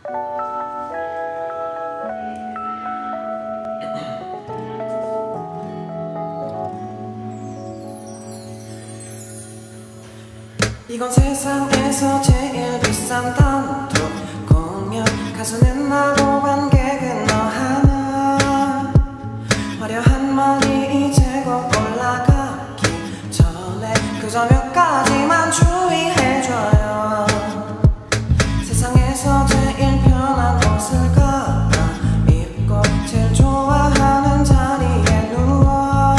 이건 세상에서 제일 비싼 단독 공연. 가수는 나고 관객은 너 하나. 화려한 머리 이제 곧 올라가기 전에 그저 몇 가지만 주의해줘요. 세상에서 제일 편한 옷을 갈아입고 제일 좋아하는 자리에 누워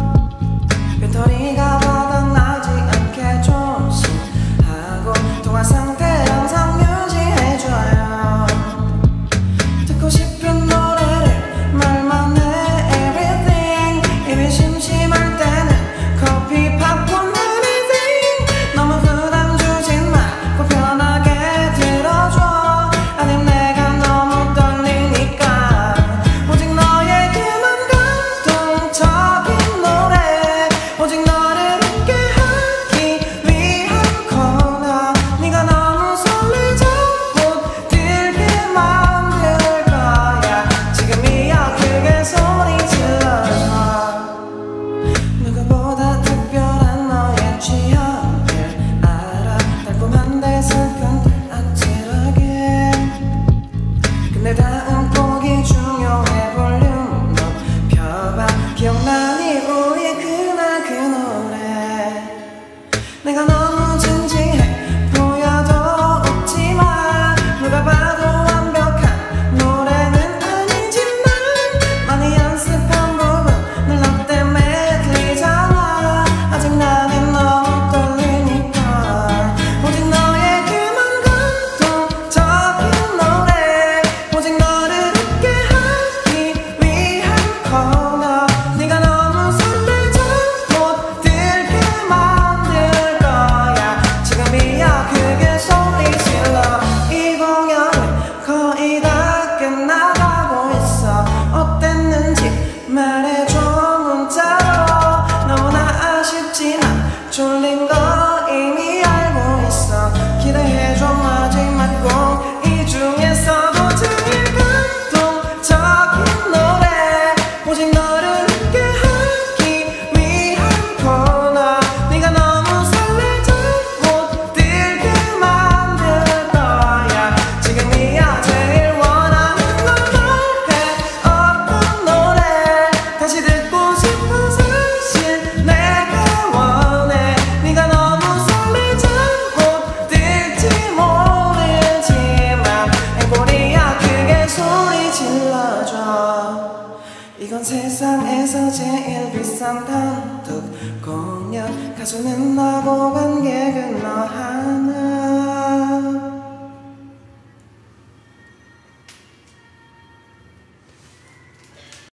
배터리가 바닥나지 않게 조심하고 통화 상태 항상 유지해줘요. 듣고 싶은 노래를 말만 해 everything. 입이 심심할 때는 커피 팝콘 anything. 너무 부담 주진 말고 편하게 들어줘. 아님 내가 너무 떨리니까 오직 너에게만 감동적인 노래. 오직 너를 웃게 하기 위한 코너. 네가 너무 설레져 못 들게 만들 거야. 지금이야 크게 소리 질러줘. 누구보다 특별한 너의 취향을 알아. 달콤한데 슬픈 듯 아찔하게. 근데 다음 곡이 중요해. 볼륨 높여봐. 기억나니 우리 그날 그 노래. 내가 너무 진지해 보여도 웃지마. 누가 봐도 완벽한 노래는 아니지만 많이 연습한 부분 늘 너 때문에 들리잖아. 아직 나는 너무 떨리니까 오직 너에게만 감동적인 노래. 오직 너를 웃게 하기 위한 코너. 네가 너무 설레져 못 들게 만들 거야. 지금이야 크게 소리 질러. 이 공연은 거의 다 끝나가고 있어. 어땠는지 말해줘 문자로. 너무나 아쉽지만 졸린 거 이미 알고 있어. 기대해줘 마지막 곡. 이 중에서도 제일 감동적인 노래. 오직 너를 웃게 하기 위한 코너. 네가 너무 설레져 못 들게 만들 거야. 지금이야 제일 원하는 걸 말해. 어떤 노래 다시 듣고 싶어. 사실 내가 원해. 네가 너무 설레져 못 들지 모르지만 앵콜이야 크게 소리 질러줘. 이건 세상에서 제일 비싼 단독 공연. 가수는 나고 관객은 너 하나.